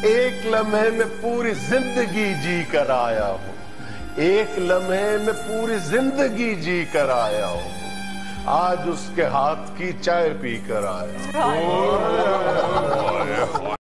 एक लम्हे में पूरी जिंदगी जी कर आया हूँ, एक लम्हे में पूरी जिंदगी जी कर आया हूँ, आज उसके हाथ की चाय पी कर आया हूँ।